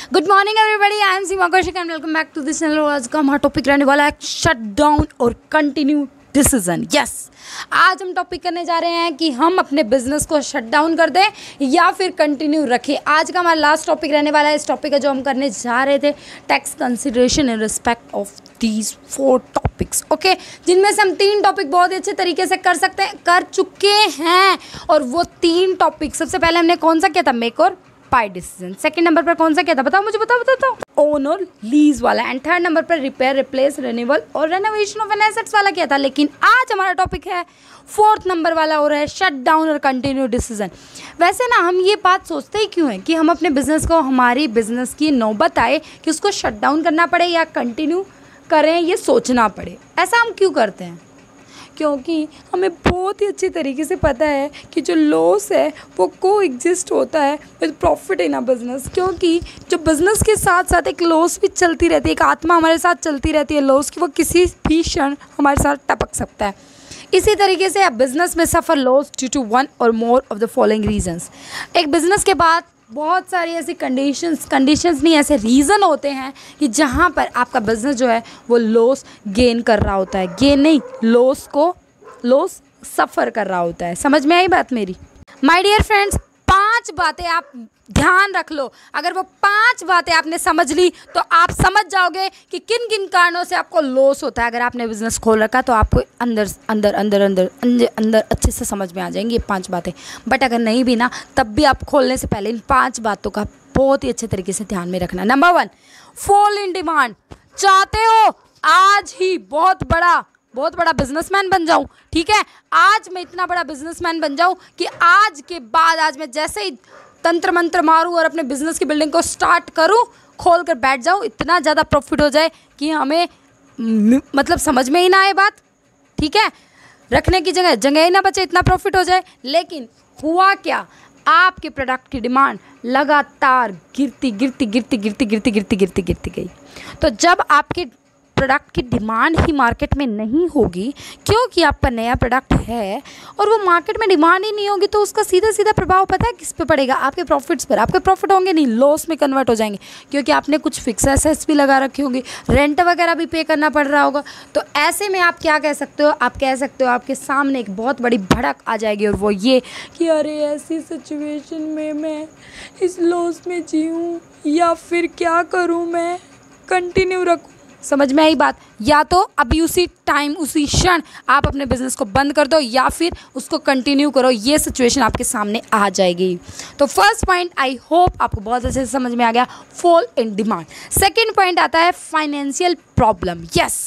Good morning everybody, I am Seema Kaushik and welcome back to this channel. आज का हमारा topic रहने वाला है शट डाउन और कंटिन्यू डिसीजन। यस, आज हम टॉपिक करने जा रहे हैं कि हम अपने बिजनेस को शट डाउन कर दें या फिर कंटिन्यू रखें। आज का हमारा लास्ट टॉपिक रहने वाला है। इस टॉपिक का जो हम करने जा रहे थे, tax consideration in respect of these 4 topics. Okay, जिनमें से हम 3 टॉपिक बहुत ही अच्छे तरीके से कर चुके हैं। और वो 3 टॉपिक, सबसे पहले हमने कौन सा किया था? मेक और बाय डिसीजन। सेकंड नंबर पर कौन सा किया था? बताओ मुझे, बताओ। ओन और लीज वाला। एंड थर्ड नंबर पर रिपेयर, रिप्लेस, रिन्यूअल और रेनोवेशन ऑफ एन एसेट्स वाला किया था। लेकिन आज हमारा टॉपिक है 4th नंबर वाला हो रहा है शट डाउन और कंटिन्यू डिसीजन। वैसे ना हम ये बात सोचते ही क्यों हैं कि हम अपने बिजनेस को, हमारी बिजनेस की नौबत आए कि उसको शट डाउन करना पड़े या कंटिन्यू करें, ये सोचना पड़े। ऐसा हम क्यों करते हैं? क्योंकि हमें बहुत ही अच्छे तरीके से पता है कि जो लॉस है वो को एग्जिस्ट होता है with profit in a business. क्योंकि जो बिज़नेस के साथ साथ एक लॉस भी चलती रहती है, एक आत्मा हमारे साथ चलती रहती है लॉस की, वो किसी भी क्षण हमारे साथ टपक सकता है। इसी तरीके से आप बिज़नेस में सफ़र loss due to 1 or more of the following reasons. एक बिज़नेस के बाद बहुत सारी ऐसी कंडीशंस नहीं, ऐसे रीज़न होते हैं कि जहाँ पर आपका बिज़नेस जो है वो लॉस गेन कर रहा होता है। गेन नहीं, लॉस सफ़र कर रहा होता है। समझ में आई बात मेरी? माय डियर फ्रेंड्स, 5 बातें आप ध्यान रख लो। अगर वो 5 बातें आपने समझ ली तो आप समझ जाओगे कि किन किन कारणों से आपको लॉस होता है। अगर आपने बिज़नेस खोल रखा तो आपको अंदर अच्छे से समझ में आ जाएंगी ये 5 बातें। बट अगर नहीं भी ना, तब भी आप खोलने से पहले इन 5 बातों का बहुत ही अच्छे तरीके से ध्यान में रखना। Number 1, fall in demand. चाहते हो आज ही बहुत बड़ा बिजनेसमैन बन जाऊं, ठीक है? आज मैं इतना बड़ा बिजनेसमैन बन जाऊं कि आज के बाद आज मैं जैसे ही तंत्र मंत्र मारूं और अपने बिजनेस की बिल्डिंग को स्टार्ट करूं, खोल कर बैठ जाऊं, इतना ज़्यादा प्रॉफिट हो जाए कि हमें मतलब समझ में ही ना आए बात, ठीक है? रखने की जगह ही ना बचे, इतना प्रॉफिट हो जाए। लेकिन हुआ क्या? आपके प्रोडक्ट की डिमांड लगातार गिरती गई। तो जब आपके प्रोडक्ट की डिमांड ही मार्केट में नहीं होगी, क्योंकि आपका नया प्रोडक्ट है और वो मार्केट में डिमांड ही नहीं होगी, तो उसका सीधा प्रभाव पता है किस पे पड़ेगा? आपके प्रॉफिट्स पर। आपके प्रॉफिट होंगे नहीं, लॉस में कन्वर्ट हो जाएंगे, क्योंकि आपने कुछ फिक्स एसेट्स भी लगा रखी होगी, रेंट वगैरह भी पे करना पड़ रहा होगा। तो ऐसे में आप क्या कह सकते हो? आप कह सकते हो आपके सामने एक बहुत बड़ी भड़क आ जाएगी, और वो ये कि अरे ऐसी सिचुएशन में मैं इस लॉस में जीऊँ या फिर क्या करूँ, मैं कंटिन्यू रखूँ। समझ में आई बात? या तो अभी उसी टाइम, उसी क्षण आप अपने बिजनेस को बंद कर दो या फिर उसको कंटिन्यू करो। ये सिचुएशन आपके सामने आ जाएगी। तो फर्स्ट पॉइंट आई होप आपको बहुत अच्छे से समझ में आ गया, fall in demand. Second point आता है फाइनेंशियल प्रॉब्लम। यस,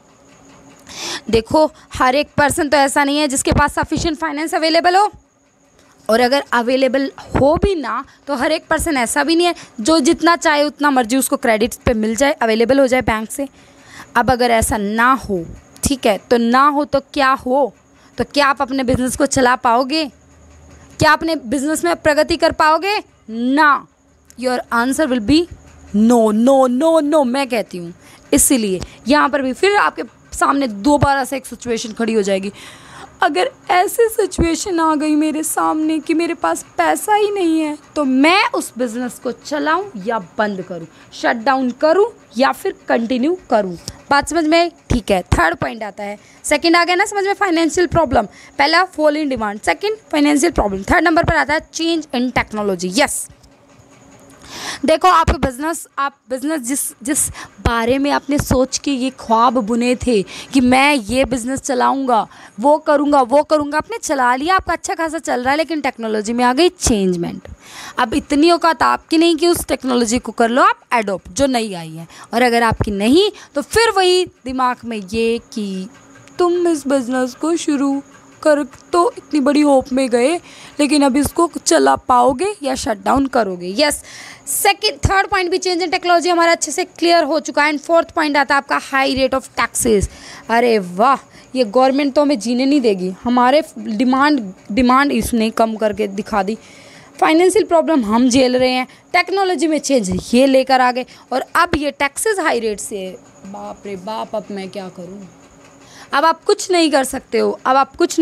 देखो हर एक पर्सन तो ऐसा नहीं है जिसके पास सफिशिएंट फाइनेंस अवेलेबल हो, और अगर अवेलेबल हो भी ना तो हर एक पर्सन ऐसा भी नहीं है जो जितना चाहे उतना मर्जी उसको क्रेडिट पे मिल जाए, अवेलेबल हो जाए बैंक से। अब अगर ऐसा ना हो, ठीक है, तो ना हो तो क्या हो? तो क्या आप अपने बिजनेस को चला पाओगे? क्या अपने बिजनेस में प्रगति कर पाओगे? ना। Your answer will be no. मैं कहती हूँ। इसीलिए यहाँ पर भी फिर आपके सामने दोबारा से एक सिचुएशन खड़ी हो जाएगी। अगर ऐसी सिचुएशन आ गई मेरे सामने कि मेरे पास पैसा ही नहीं है, तो मैं उस बिज़नेस को चलाऊं या बंद करूं, शट डाउन करूं या फिर कंटिन्यू करूं। बात समझ में? ठीक है। थर्ड पॉइंट आता है, सेकंड आ गया ना समझ में, फाइनेंशियल प्रॉब्लम। पहला fall in demand, second financial problem, third number पर आता है चेंज इन टेक्नोलॉजी। यस, देखो आप बिज़नेस जिस बारे में आपने सोच के ये ख्वाब बुने थे कि मैं ये बिज़नेस चलाऊंगा, वो करूंगा, आपने चला लिया, आपका अच्छा खासा चल रहा है, लेकिन टेक्नोलॉजी में आ गई चेंजमेंट। अब इतनी औकात आपकी नहीं कि उस टेक्नोलॉजी को कर लो आप एडोप्ट जो नई आई है, और अगर आपकी नहीं तो फिर वही दिमाग में ये कि तुम इस बिज़नेस को शुरू कर तो इतनी बड़ी होप में गए, लेकिन अब इसको चला पाओगे या शट डाउन करोगे? यस, थर्ड पॉइंट भी चेंज इन टेक्नोलॉजी हमारा अच्छे से क्लियर हो चुका है। एंड फोर्थ पॉइंट आता है आपका हाई रेट ऑफ टैक्सेस। अरे वाह, ये गवर्नमेंट तो हमें जीने नहीं देगी, हमारे डिमांड इसने कम करके दिखा दी। फाइनेंशियल प्रॉब्लम हम झेल रहे हैं, टेक्नोलॉजी में चेंज ये लेकर आ गए, और अब ये टैक्सेस हाई रेट से, बाप रे बाप, अब मैं क्या करूँ? अब आप कुछ नहीं कर सकते हो,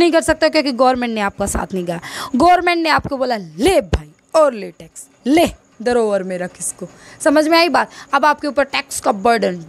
क्योंकि गवर्नमेंट ने आपका साथ नहीं दिया। गवर्नमेंट ने आपको बोला ले भाई और ले टैक्स ले, धरोहर में रख इसको। समझ में आई बात? अब आपके ऊपर टैक्स का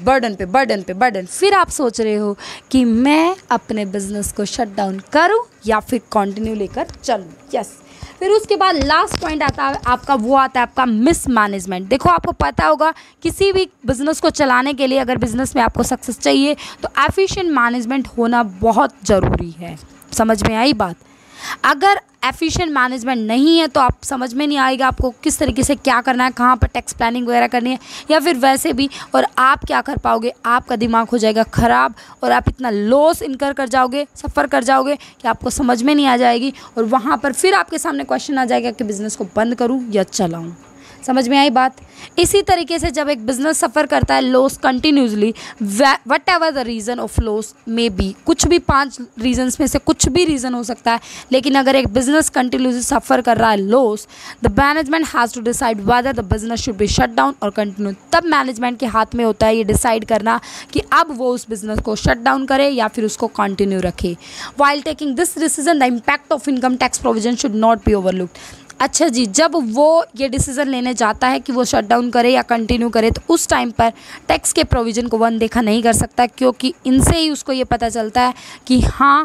बर्डन, फिर आप सोच रहे हो कि मैं अपने बिजनेस को शट डाउन करूँ या फिर कंटिन्यू लेकर चलूँ। यस। फिर उसके बाद लास्ट पॉइंट आता है आपका, वो आता है आपका मिसमैनेजमेंट। देखो आपको पता होगा किसी भी बिज़नेस को चलाने के लिए, अगर बिज़नेस में आपको सक्सेस चाहिए तो एफिशिएंट मैनेजमेंट होना बहुत ज़रूरी है। समझ में आई बात? अगर एफिशिएंट मैनेजमेंट नहीं है तो आप समझ में नहीं आएगा आपको किस तरीके से क्या करना है, कहाँ पर टैक्स प्लानिंग वगैरह करनी है या फिर वैसे भी, और आप क्या कर पाओगे, आपका दिमाग हो जाएगा ख़राब और आप इतना लॉस इनकर कर जाओगे, सफ़र कर जाओगे कि आपको समझ में नहीं आ जाएगी, और वहाँ पर फिर आपके सामने क्वेश्चन आ जाएगा कि बिज़नेस को बंद करूँ या चलाऊँ। समझ में आई बात? इसी तरीके से जब एक बिज़नेस सफ़र करता है loss continuously, whatever the reason of loss may be, कुछ भी 5 रीजन्स में से कुछ भी रीज़न हो सकता है, लेकिन अगर एक बिज़नेस कंटिन्यूसली सफ़र कर रहा है loss, the management has to decide whether the business should be shut down और कंटिन्यू। तब मैनेजमेंट के हाथ में होता है ये डिसाइड करना कि अब वो उस बिज़नेस को शट डाउन करे या फिर उसको कंटिन्यू रखे। While taking this decision the impact of income tax provision should not be overlooked. अच्छा जी, जब वो ये डिसीज़न लेने जाता है कि वो शट डाउन करे या कंटिन्यू करे, तो उस टाइम पर टैक्स के प्रोविज़न को वन देखा नहीं कर सकता, क्योंकि इनसे ही उसको ये पता चलता है कि हाँ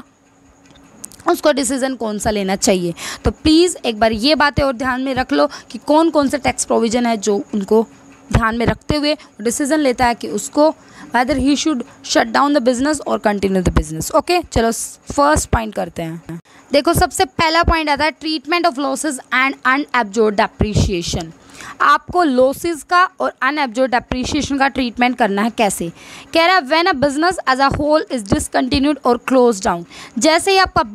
उसको डिसीज़न कौन सा लेना चाहिए। तो प्लीज़ एक बार ये बातें और ध्यान में रख लो कि कौन कौन से टैक्स प्रोविज़न है जो उनको ध्यान में रखते हुए डिसीज़न लेता है कि उसको whether he should shut down the business or continue the business। Okay, चलो फर्स्ट पॉइंट करते हैं। देखो सबसे पहला पॉइंट आता है treatment of losses and unabsorbed depreciation. आपको लॉसेस का और अनएब्जॉर्ब्ड डेप्रिसिएशन का ट्रीटमेंट करना है। कैसे? कह रहा है when a business as a whole is discontinued or close down. जैसे ही आपका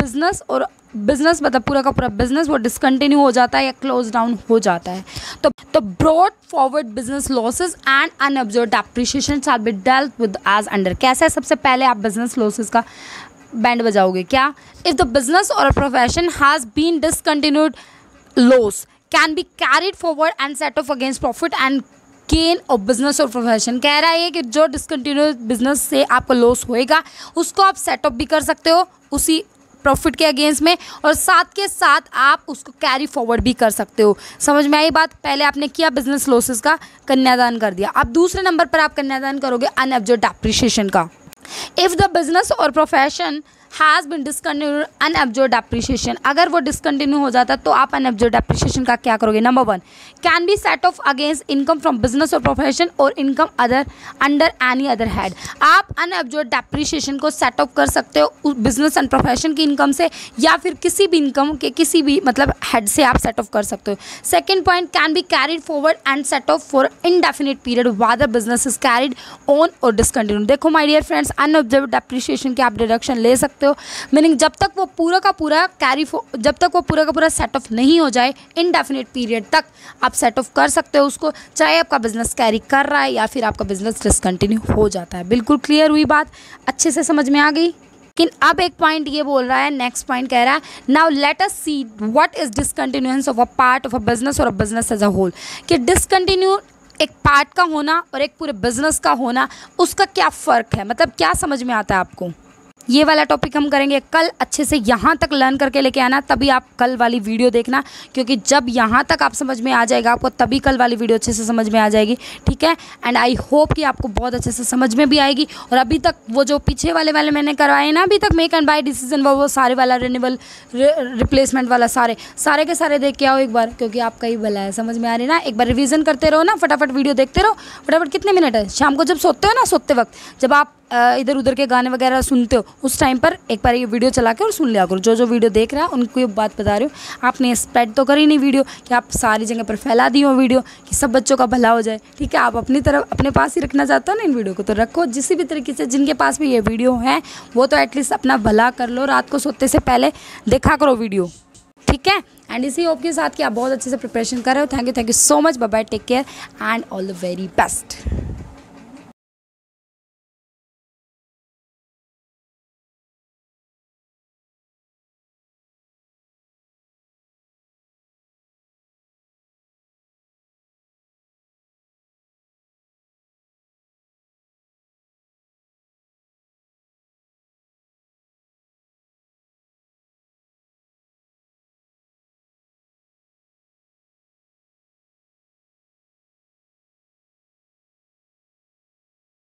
बिजनेस मतलब पूरा का पूरा बिजनेस वो डिसकंटिन्यू हो जाता है या क्लोज डाउन हो जाता है, तो brought forward business losses and unabsorbed depreciation shall be dealt with as under. कैसे? सबसे पहले आप बिजनेस लॉसेस का बैंड बजाओगे। क्या? If the business or profession has been discontinued, loss can be carried forward and set off against profit and gain of business or profession. कह रहा है कि जो डिसकंटिन्यूड बिजनेस से आपको लॉस होएगा उसको आप सेटअप भी कर सकते हो उसी प्रॉफिट के अगेंस्ट में, और साथ के साथ आप उसको कैरी फॉरवर्ड भी कर सकते हो। समझ में आई बात? पहले आपने किया बिजनेस लॉसेस का कन्यादान कर दिया, अब दूसरे नंबर पर आप कन्यादान करोगे अनएब्जॉर्ब्ड डेप्रिसिएशन का। If the business or profession has been discontinued unabsorbed depreciation, अगर वो डिसकंटिन्यू हो जाता तो आप अनएब्जॉर्ब्ड डेप्रिसिएशन का क्या करोगे? Number 1, can be set off against income from business or profession or income other under any other head. आप अनएब्जॉर्ब्ड डेप्रिसिएशन को सेट ऑफ कर सकते हो बिजनेस एंड प्रोफेशन की इनकम से या फिर किसी भी इनकम के किसी भी मतलब हेड से आप सेट ऑफ कर सकते हो। Second point, can be carried forward and set off for indefinite period whether business is carried on or discontinue. देखो my dear friends, unabsorbed depreciation के आप डिडक्शन ले सकते हो, मीनिंग जब तक वो पूरा का पूरा सेट ऑफ नहीं हो जाए इनडेफिनिट पीरियड तक आप सेट ऑफ कर सकते हो उसको, चाहे आपका बिजनेस कैरी कर रहा है या फिर आपका बिजनेस डिसकंटिन्यू हो जाता है। बिल्कुल क्लियर हुई बात? अच्छे से समझ में आ गई? लेकिन अब एक पॉइंट ये बोल रहा है, नेक्स्ट पॉइंट कह रहा है now let us see what is discontinuance of a part of a business or a business as a whole. कि डिसकंटिन्यू एक पार्ट का होना और एक पूरे बिजनेस का होना, उसका क्या फ़र्क है, मतलब क्या समझ में आता है आपको? ये वाला टॉपिक हम करेंगे कल। अच्छे से यहाँ तक लर्न करके लेके आना, तभी आप कल वाली वीडियो देखना, क्योंकि जब यहाँ तक आप समझ में आ जाएगा आपको तभी कल वाली वीडियो अच्छे से समझ में आ जाएगी। ठीक है? एंड आई होप कि आपको बहुत अच्छे से समझ में भी आएगी। और अभी तक वो जो पीछे वाले मैंने करवाए ना अभी तक, मेक एंड बाय डिसीजन वो सारे वाला रिन्यूअल रिप्लेसमेंट वाला सारे के सारे देख के आओ एक बार, क्योंकि आपका ही भला है। समझ में आ रही ना? एक बार रिवीजन करते रहो ना, फटाफट वीडियो देखते रहो। फटाफट कितने मिनट है? शाम को जब सोते हो ना, सोते वक्त जब आप इधर उधर के गाने वगैरह सुनते हो उस टाइम पर एक बार ये वीडियो चला के और सुन लिया करो। जो वीडियो देख रहा है उनको ये बात बता रही हूँ, आपने स्प्रेड तो करी नहीं वीडियो कि आप सारी जगह पर फैला दी हो वीडियो कि सब बच्चों का भला हो जाए। ठीक है? आप अपनी तरफ अपने पास ही रखना चाहते हो ना इन वीडियो को, तो रखो। जिस भी तरीके से जिनके पास भी ये वीडियो है वो तो एटलीस्ट अपना भला कर लो, रात को सोते से पहले देखा करो वीडियो। ठीक है? एंड इसी होप के साथ कि आप बहुत अच्छे से प्रिपरेशन कर रहे हो। Thank you so much. Bye bye, take care and all the very best.